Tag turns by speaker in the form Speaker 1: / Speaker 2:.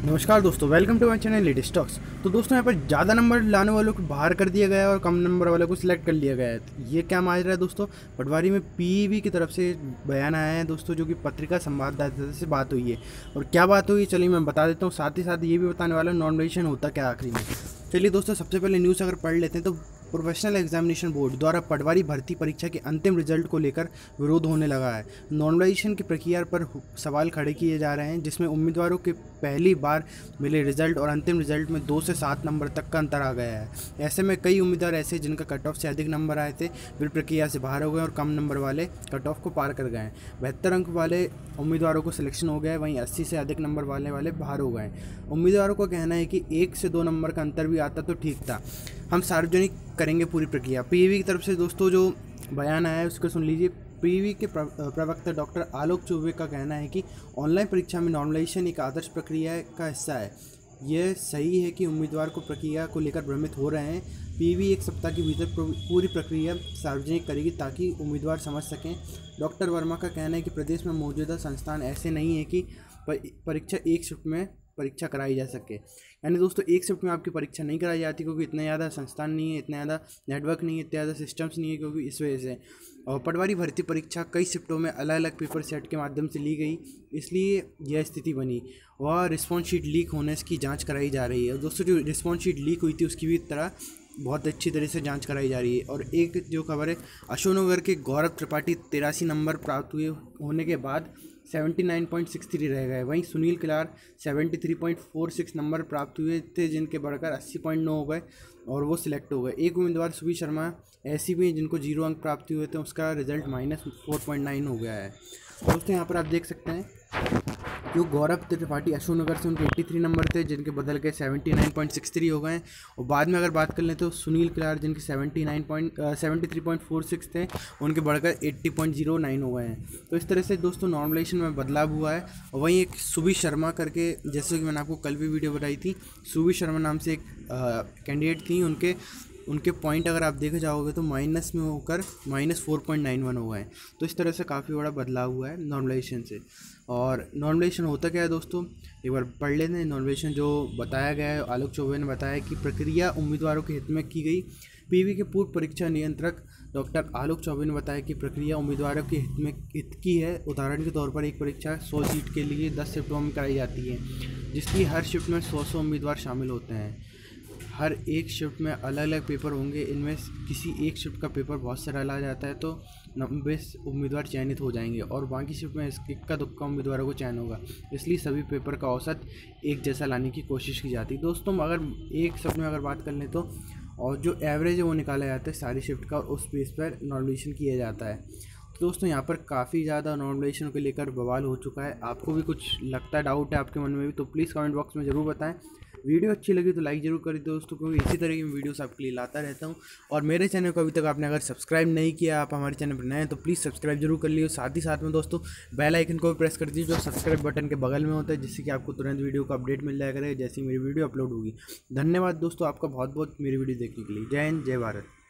Speaker 1: नमस्कार दोस्तों, welcome to my channel latest talks. तो दोस्तों यहाँ पर ज़्यादा नंबर लाने वालों को बाहर कर दिया गया है और कम नंबर वालों को सिलेक्ट कर लिया गया है। तो ये क्या माजरा है दोस्तों? पटवारी में पीईबी की तरफ से बयान आया है दोस्तों, जो कि पत्रिका संवाददाता से बात हुई है। और क्या बात हुई चलिए मैं बता देता हूँ, साथ ही साथ ये भी बताने वाला नॉमिनेशन होता क्या आखिरी में। चलिए दोस्तों, सबसे पहले न्यूज़ अगर पढ़ लेते हैं तो प्रोफेशनल एग्जामिनेशन बोर्ड द्वारा पटवारी भर्ती परीक्षा के अंतिम रिजल्ट को लेकर विरोध होने लगा है। नॉमिनेशन की प्रक्रिया पर सवाल खड़े किए जा रहे हैं, जिसमें उम्मीदवारों के पहली बार मिले रिजल्ट और अंतिम रिजल्ट में 2 से 7 नंबर तक का अंतर आ गया है। ऐसे में कई उम्मीदवार ऐसे जिनका कट ऑफ से अधिक नंबर आए थे वे प्रक्रिया से बाहर हो गए और कम नंबर वाले कट ऑफ को पार कर गए। 72 अंक वाले उम्मीदवारों को सिलेक्शन हो गया है, वहीं 80 से अधिक नंबर वाले बाहर हो गए। उम्मीदवारों का कहना है कि 1 से 2 नंबर का अंतर भी आता तो ठीक था, हम सार्वजनिक करेंगे पूरी प्रक्रिया। पीईबी की तरफ से दोस्तों जो बयान आया है उसको सुन लीजिए। पीईबी के प्रवक्ता डॉक्टर आलोक चौबे का कहना है कि ऑनलाइन परीक्षा में नॉर्मलाइजेशन एक आदर्श प्रक्रिया का हिस्सा है। यह सही है कि उम्मीदवार को प्रक्रिया को लेकर भ्रमित हो रहे हैं। पीईबी 1 सप्ताह के भीतर पूरी प्रक्रिया सार्वजनिक करेगी ताकि उम्मीदवार समझ सकें। डॉक्टर वर्मा का कहना है कि प्रदेश में मौजूदा संस्थान ऐसे नहीं है कि परीक्षा एक शिफ्ट में परीक्षा कराई जा सके। यानी दोस्तों एक शिफ्ट में आपकी परीक्षा नहीं कराई जाती, क्योंकि इतना ज़्यादा संस्थान नहीं है, इतना ज़्यादा नेटवर्क नहीं है, इतने ज़्यादा सिस्टम्स नहीं है, क्योंकि इस वजह से। और पटवारी भर्ती परीक्षा कई शिफ्टों में अलग अलग पेपर सेट के माध्यम से ली गई, इसलिए यह स्थिति बनी। वह रिस्पॉन्स शीट लीक होने की जाँच कराई जा रही है। दोस्तों जो रिस्पॉन्स शीट लीक हुई थी उसकी भी तरह बहुत अच्छी तरह से जांच कराई जा रही है। और एक जो खबर है, अशोकनगर के गौरव त्रिपाठी 83 नंबर प्राप्त होने के बाद 79.63 रह गए। वहीं सुनील किलार 73.46 नंबर प्राप्त हुए थे, जिनके बढ़कर 80.9 हो गए और वो सिलेक्ट हो गए। एक उम्मीदवार सुबी शर्मा ऐसी भी हैं जिनको 0 अंक प्राप्त हुए थे, उसका रिजल्ट -4.9 हो गया है। दोस्तों यहाँ पर आप देख सकते हैं जो गौरव त्रिपाठी अशोकनगर से उनके 83 नंबर थे, जिनके बदल के 79.63 हो गए। और बाद में अगर बात कर लें तो सुनील किलार जिनके 73.46 थे, उनके बढ़कर 80.09 हो गए हैं। तो इस तरह से दोस्तों नॉर्मलाइजेशन में बदलाव हुआ है। और वहीं एक सुबी शर्मा करके, जैसे कि मैंने आपको कल भी वीडियो बताई थी, सुबी शर्मा नाम से एक कैंडिडेट थी, उनके पॉइंट अगर आप देखे जाओगे तो माइनस में होकर -4.91 हो गए। तो इस तरह से काफ़ी बड़ा बदलाव हुआ है नॉर्मलाइजेशन से। और नॉर्मलाइजेशन होता क्या है दोस्तों, एक बार पढ़ लेते हैं। नॉर्मलाइजेशन जो बताया गया है, आलोक चौबे ने बताया कि प्रक्रिया उम्मीदवारों के हित में की गई। पीवी के पूर्व परीक्षा नियंत्रक डॉक्टर आलोक चौबे ने बताया कि प्रक्रिया उम्मीदवारों के हित की है। उदाहरण के तौर पर एक परीक्षा 100 सीट के लिए 10 शिफ्टों में कराई जाती है, जिसकी हर शिफ्ट में 100 उम्मीदवार शामिल होते हैं। हर एक शिफ्ट में अलग अलग पेपर होंगे, इनमें किसी एक शिफ्ट का पेपर बहुत सारा ला जाता है तो 90 उम्मीदवार चयनित हो जाएंगे और बाकी शिफ्ट में इक्का दुक्का उम्मीदवारों को चयन होगा। इसलिए सभी पेपर का औसत एक जैसा लाने की कोशिश की जाती है। दोस्तों अगर एक शिफ्ट में अगर बात कर लें तो और जो एवरेज है वो निकाला जाता है सारी शिफ्ट का, और उस बेस पर नॉर्मलाइजेशन किया जाता है। तो दोस्तों यहाँ पर काफ़ी ज़्यादा नॉर्मलाइजेशन को लेकर बवाल हो चुका है। आपको भी कुछ लगता है, डाउट है आपके मन में भी, तो प्लीज़ कमेंट बॉक्स में ज़रूर बताएं। वीडियो अच्छी लगी तो लाइक ज़रूर करें दोस्तों, क्योंकि इसी तरह की वीडियोस आपके लिए लाता रहता हूँ। और मेरे चैनल को अभी तक आपने अगर सब्सक्राइब नहीं किया, आप हमारे चैनल पर नए हैं तो प्लीज़ सब्सक्राइब जरूर कर लीजिए। साथ ही साथ में दोस्तों बेल आइकन को भी प्रेस कर दीजिए जो सब्सक्राइब बटन के बगल में होता है, जिससे कि आपको तुरंत वीडियो का अपडेट मिल जाएगा जैसे ही मेरी वीडियो अपलोड होगी। धन्यवाद दोस्तों आपका बहुत बहुत मेरी वीडियो देखने के लिए। जय हिंद, जय भारत।